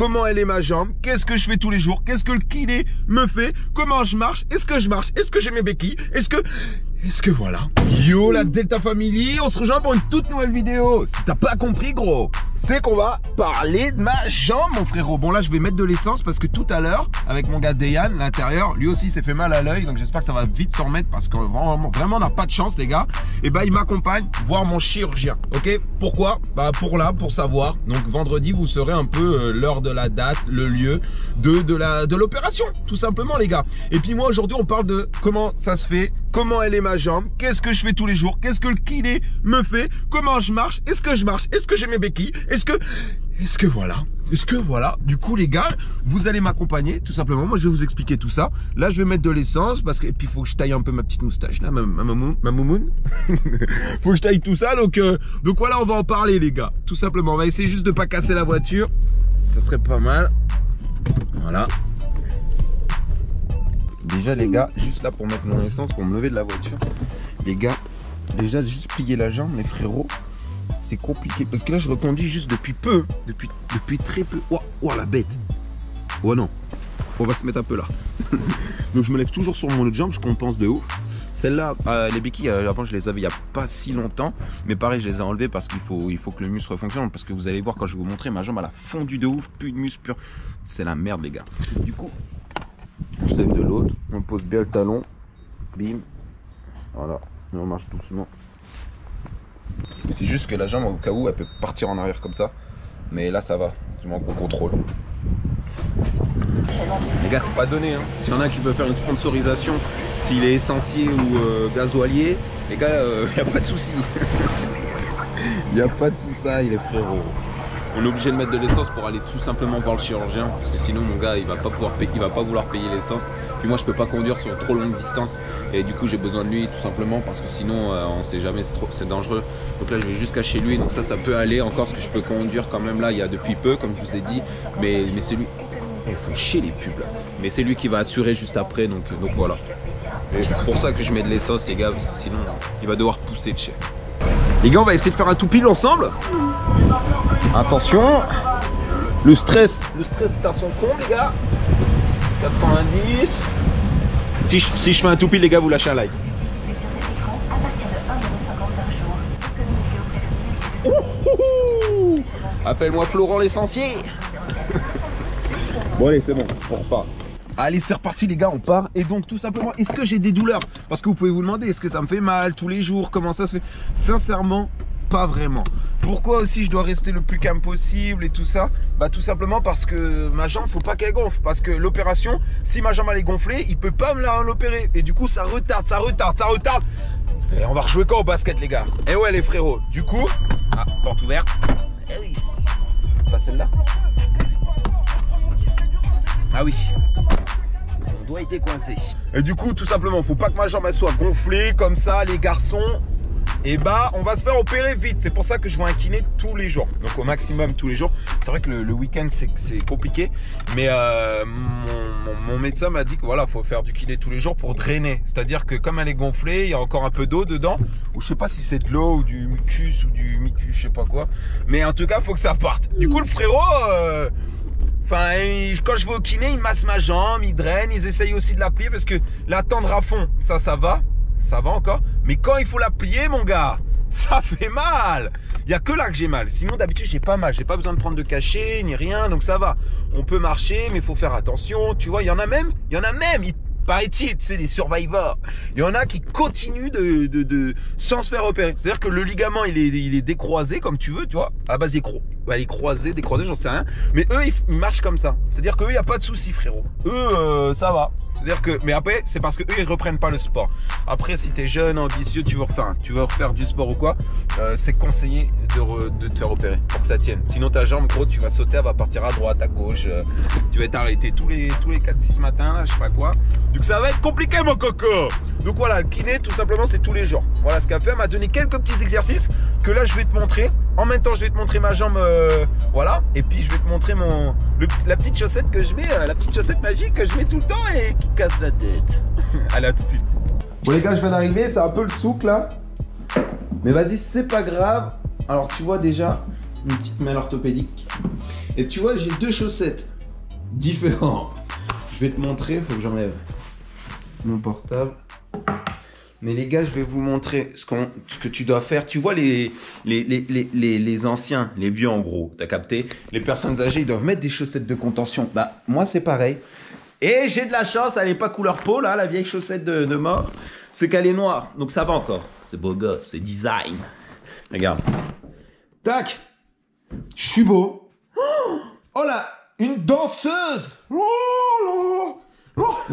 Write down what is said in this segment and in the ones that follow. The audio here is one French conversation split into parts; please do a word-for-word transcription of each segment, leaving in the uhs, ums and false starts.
comment elle est ma jambe, qu'est-ce que je fais tous les jours, qu'est-ce que le kiné me fait, comment je marche, est-ce que je marche, est-ce que j'ai mes béquilles, est-ce que... Est-ce que voilà. Yo la Delta Family, on se rejoint pour une toute nouvelle vidéo. Si t'as pas compris gros, c'est qu'on va parler de ma jambe mon frérot. Bon là je vais mettre de l'essence parce que tout à l'heure, avec mon gars Dayan, l'intérieur, lui aussi s'est fait mal à l'œil. Donc j'espère que ça va vite s'en remettre parce que vraiment, vraiment on n'a pas de chance les gars. Et bah il m'accompagne voir mon chirurgien. Ok, pourquoi? Bah pour là, pour savoir. Donc vendredi vous saurez un peu euh, l'heure de la date, le lieu de, de la de l'opération. Tout simplement les gars. Et puis moi aujourd'hui on parle de comment ça se fait, comment elle est ma jambe, qu'est-ce que je fais tous les jours, qu'est-ce que le kiné me fait, comment je marche, est-ce que je marche, est-ce que j'ai mes béquilles, est-ce que, est-ce que voilà, est-ce que voilà, du coup les gars, vous allez m'accompagner tout simplement, moi je vais vous expliquer tout ça, là je vais mettre de l'essence parce que, et puis il faut que je taille un peu ma petite moustache là, ma, ma, ma, ma moumoune, faut que je taille tout ça, donc, euh, donc voilà on va en parler les gars, tout simplement, on va essayer juste de pas casser la voiture, ça serait pas mal, voilà. Déjà les gars, juste là pour mettre mon essence, pour me lever de la voiture, les gars, déjà juste plier la jambe, mes frérots, c'est compliqué. Parce que là je reconduis juste depuis peu, depuis, depuis très peu. Oh, oh la bête. Oh non, on va se mettre un peu là. Donc je me lève toujours sur mon autre jambe, je compense de ouf. Celle-là, euh, les béquilles, euh, avant je les avais il n'y a pas si longtemps. Mais pareil, je les ai enlevées parce qu'il faut, il faut que le muscle fonctionne. Parce que vous allez voir quand je vais vous montrer, ma jambe elle a fondu de ouf, plus de muscle pur. C'est la merde les gars. Du coup, on se lève de l'autre, on pose bien le talon, bim, voilà, et on marche doucement. C'est juste que la jambe au cas où elle peut partir en arrière comme ça, mais là ça va, je manque au contrôle. Les gars c'est pas donné, hein. S'il y en a qui veut faire une sponsorisation, s'il est essentiel ou euh, gasoilier, les gars, euh, y a pas de souci. Y a pas de souci, les frérots. On est obligé de mettre de l'essence pour aller tout simplement voir le chirurgien parce que sinon mon gars il va pas pouvoir payer, il va pas vouloir payer l'essence. Puis moi je peux pas conduire sur trop longue distance et du coup j'ai besoin de lui tout simplement parce que sinon euh, on sait jamais, c'est dangereux. Donc là je vais jusqu'à chez lui, donc ça ça peut aller encore parce que je peux conduire quand même là il y a depuis peu comme je vous ai dit, mais, mais c'est lui. Il faut chier les pubs là. Mais c'est lui qui va assurer juste après donc, donc voilà. Et c'est pour ça que je mets de l'essence les gars parce que sinon il va devoir pousser de chez. Les gars on va essayer de faire un tout pile ensemble. Attention, le stress, le stress est à son comble les gars. quatre-vingt-dix. Si je, si je fais un tout pile les gars, vous lâchez un like. Appelle-moi Florent l'essentiel. Bon allez c'est bon, on repart. Allez c'est reparti les gars, on part. Et donc tout simplement, est-ce que j'ai des douleurs? Parce que vous pouvez vous demander, est-ce que ça me fait mal tous les jours? Comment ça se fait? Sincèrement, pas vraiment. Pourquoi aussi je dois rester le plus calme possible et tout ça? Bah tout simplement parce que ma jambe, faut pas qu'elle gonfle. Parce que l'opération, si ma jambe elle est gonflée, il peut pas me l'opérer. Et du coup ça retarde, ça retarde, ça retarde. Et on va rejouer quand au basket les gars? Et ouais les frérots, du coup... Ah, porte ouverte. Eh oui. Pas celle-là. Ah oui. On doit être coincé. Et du coup tout simplement, faut pas que ma jambe elle soit gonflée comme ça les garçons. Et bah on va se faire opérer vite. C'est pour ça que je vois un kiné tous les jours. Donc au maximum tous les jours. C'est vrai que le, le week-end c'est compliqué. Mais euh, mon, mon, mon médecin m'a dit que voilà, faut faire du kiné tous les jours pour drainer. C'est-à-dire que comme elle est gonflée, il y a encore un peu d'eau dedans. Ou je sais pas si c'est de l'eau ou du mucus ou du mucus, je sais pas quoi. Mais en tout cas, faut que ça parte. Du coup le frérot... Euh, Enfin, quand je vais au kiné, ils massent ma jambe, ils drainent, ils essayent aussi de la plier parce que la tendre à fond, ça, ça va, ça va encore. Mais quand il faut la plier, mon gars, ça fait mal. Il n'y a que là que j'ai mal. Sinon, d'habitude, j'ai pas mal. J'ai pas besoin de prendre de cachet ni rien, donc ça va. On peut marcher, mais il faut faire attention. Tu vois, il y en a même, il y en a même, ils paraît-il, tu sais, des survivors. Il y en a qui continuent de, de, de sans se faire opérer. C'est-à-dire que le ligament, il est, il est décroisé, comme tu veux, tu vois. À la base, il est, cro bah, il est croisé, décroisé, j'en sais rien. Mais eux, ils, ils marchent comme ça. C'est-à-dire qu'eux, il n'y a pas de souci, frérot. Eux, euh, ça va. C'est-à-dire que, mais après, c'est parce que eux, ils reprennent pas le sport. Après, si t'es jeune, ambitieux, tu veux refaire, tu veux refaire du sport ou quoi, euh, c'est conseillé de, re, de te faire opérer pour que ça tienne. Sinon, ta jambe, gros, tu vas sauter, elle va partir à droite, à gauche. Euh, tu vas t'arrêter tous les, tous les quatre six matins, là, je sais pas quoi. Donc, ça va être compliqué, mon coco. Donc, voilà, le kiné, tout simplement, c'est tous les jours. Voilà ce qu'elle fait. Elle m'a donné quelques petits exercices que là, je vais te montrer. En même temps, je vais te montrer ma jambe, euh, voilà. Et puis, je vais te montrer mon, le, la petite chaussette que je mets, euh, la petite chaussette magique que je mets tout le temps et qui casse la tête. Allez, à tout de suite. Bon, les gars, je viens d'arriver. C'est un peu le souk, là. Mais vas-y, c'est pas grave. Alors, tu vois déjà, une petite semelle orthopédique. Et tu vois, j'ai deux chaussettes différentes. Je vais te montrer, il faut que j'enlève mon portable. Mais les gars, je vais vous montrer ce, qu'on, ce que tu dois faire. Tu vois les, les, les, les, les, les anciens, les vieux en gros, t'as capté? Les personnes âgées, ils doivent mettre des chaussettes de contention. Bah, moi, c'est pareil. Et j'ai de la chance, elle n'est pas couleur peau, là, la vieille chaussette de, de mort. C'est qu'elle est noire, donc ça va encore. C'est beau gosse, c'est design. Regarde. Tac. Je suis beau. Oh là, une danseuse. Oh là. Oh.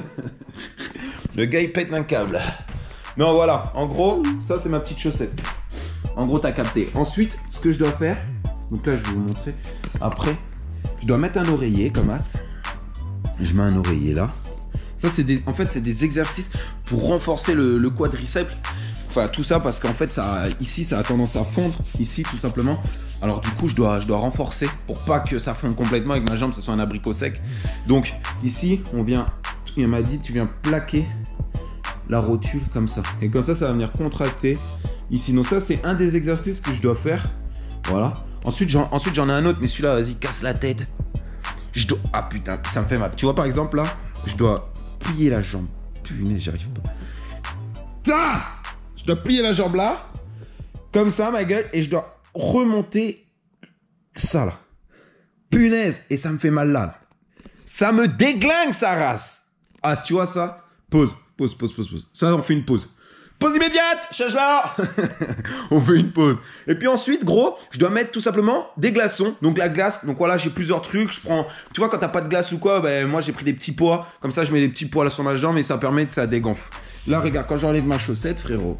Le gars, il pète un câble. Non, voilà, en gros, ça c'est ma petite chaussette. En gros, t'as capté. Ensuite, ce que je dois faire, donc là je vais vous montrer. Après, je dois mettre un oreiller comme as. Je mets un oreiller là. Ça, c'est des, en fait, c'est des exercices pour renforcer le, le quadriceps. Enfin, tout ça parce qu'en fait, ça, ici, ça a tendance à fondre. Ici, tout simplement. Alors du coup, je dois, je dois renforcer pour pas que ça fonde complètement avec ma jambe, ça soit un abricot sec. Donc ici, on vient, il m'a dit, tu viens plaquer la rotule comme ça. Et comme ça, ça va venir contracter ici. Donc ça, c'est un des exercices que je dois faire. Voilà. Ensuite, j'en, ensuite, j'en ai un autre, mais celui-là, vas-y, casse la tête. Je dois... Ah putain, ça me fait mal. Tu vois, par exemple, là, je dois plier la jambe. Punaise, j'arrive pas. Ça, je dois plier la jambe là. Comme ça, ma gueule. Et je dois remonter ça, là. Punaise. Et ça me fait mal là. Ça me déglingue, sa race. Ah, tu vois ça? Pause. Pause, pause, pause, pause. Ça, on fait une pause. Pause immédiate, change là. On fait une pause. Et puis ensuite, gros, je dois mettre tout simplement des glaçons. Donc la glace, donc voilà, j'ai plusieurs trucs. Je prends, tu vois, quand t'as pas de glace ou quoi, ben moi j'ai pris des petits pois. Comme ça, je mets des petits pois là sur ma jambe et ça permet que ça dégonfle. Là, regarde, quand j'enlève ma chaussette, frérot,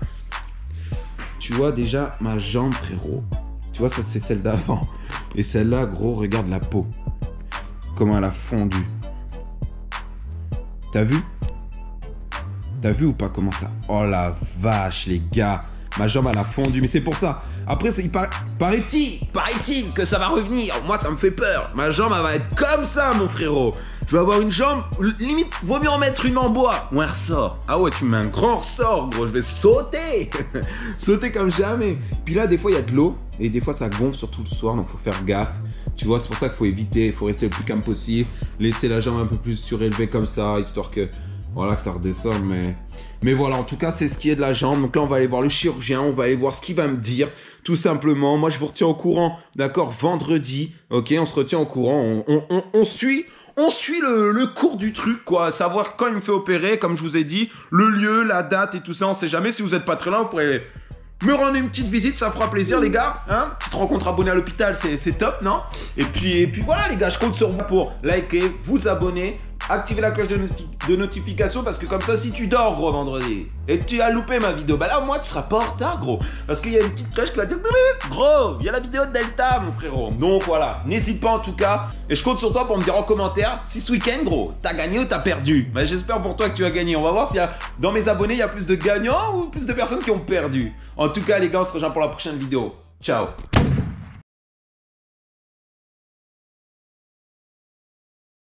tu vois déjà ma jambe, frérot. Tu vois, ça c'est celle d'avant. Et celle-là, gros, regarde la peau. Comment elle a fondu. T'as vu? T'as vu ou pas comment ça? Oh la vache, les gars. Ma jambe, elle a fondu. Mais c'est pour ça. Après, il paraît... paraît-il, paraît-il que ça va revenir. Moi, ça me fait peur. Ma jambe, elle va être comme ça, mon frérot. Je vais avoir une jambe... Limite, vaut mieux en mettre une en bois. Ou un ressort. Ah ouais, tu mets un grand ressort, gros. Je vais sauter. Sauter comme jamais. Puis là, des fois, il y a de l'eau. Et des fois, ça gonfle, surtout le soir. Donc, il faut faire gaffe. Tu vois, c'est pour ça qu'il faut éviter. Il faut rester le plus calme possible. Laisser la jambe un peu plus surélevée comme ça, histoire que... Voilà, que ça redescend, mais... Mais voilà, en tout cas, c'est ce qui est de la jambe. Donc là, on va aller voir le chirurgien, on va aller voir ce qu'il va me dire, tout simplement. Moi, je vous retiens au courant, d'accord, vendredi. Ok, on se retient au courant, on, on, on, on suit... On suit le, le cours du truc, quoi. Savoir quand il me fait opérer, comme je vous ai dit, le lieu, la date et tout ça, on sait jamais. Si vous n'êtes pas très loin, vous pourrez... me rendre une petite visite, ça fera plaisir les gars, hein. Petite rencontre abonnée à l'hôpital, c'est top, non? Et puis, et puis voilà les gars, je compte sur vous pour liker, vous abonner, activer la cloche de, notifi de notification parce que comme ça, si tu dors gros vendredi et que tu as loupé ma vidéo, bah là moi tu seras pas en retard gros, parce qu'il y a une petite cloche qui va dire gros, il y a la vidéo de Delta mon frérot. Donc voilà, n'hésite pas en tout cas, et je compte sur toi pour me dire en commentaire si ce week-end gros, t'as gagné ou t'as perdu. Bah, j'espère pour toi que tu as gagné. On va voir s'il y a dans mes abonnés il y a plus de gagnants ou plus de personnes qui ont perdu. En tout cas les gars, on se rejoint pour la prochaine vidéo. Ciao.